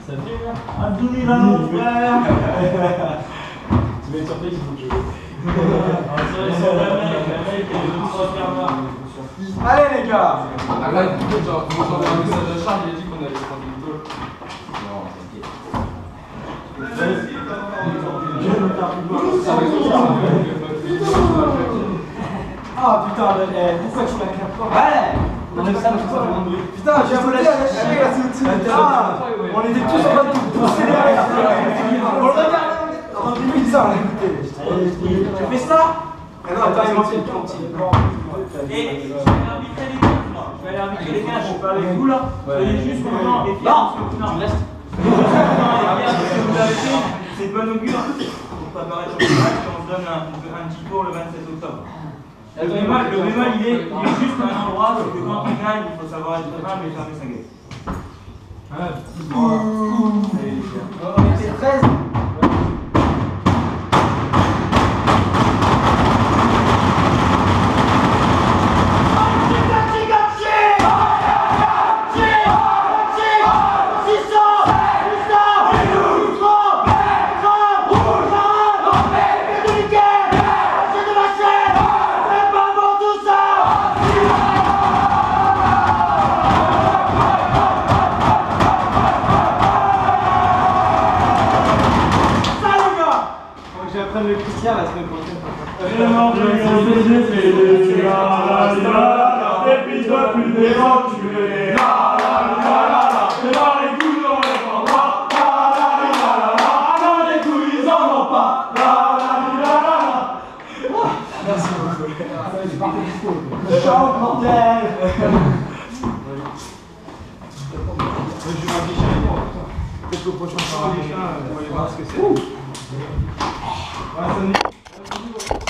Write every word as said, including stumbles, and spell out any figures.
Ça fait là. Abdominal mon frère. Tu vas être surpris, il faut que je. Allez les gars. Ah là, genre, quand j'envoie un message à Charles, il a dit qu'on allait prendre une tôle. Non, t'inquiète. Ah putain, eh, pourquoi tu m'as claqué? Ouais. On aime ça, putain, j'ai un peu lâché la soutien. Ah, on était tous en train de pousser les règles. On le regarde. On dit ça, on l'a écouté. Tu fais ça? Ah non, attends, il manque une cantine. Et je vais aller arbitrer les gars, moi. Je vais aller arbitrer les gars, je suis pas avec vous là. Soyez juste contents et fiers. Non, tu restes. C'est de bon augure pour préparer sur le match et on se donne un, un petit tour le vingt-sept octobre. Le bémol, le bémol il, est, il est juste à un endroit, c'est que quand on gagne, il faut savoir être humble et fermer sa gueule. On était treize. J'apprends le Christian la semaine prochaine. Et puis toi plus des gens tu es la la la la la. C'est dans les couilles on les prend pas. La la la la la. Dans les couilles ils en ont pas. La la la la la. Merci beaucoup. Le chant, bordel. Je vais m'afficher avec moi. Peut-être au prochain soir, on va aller voir ce que c'est. Ouais, ça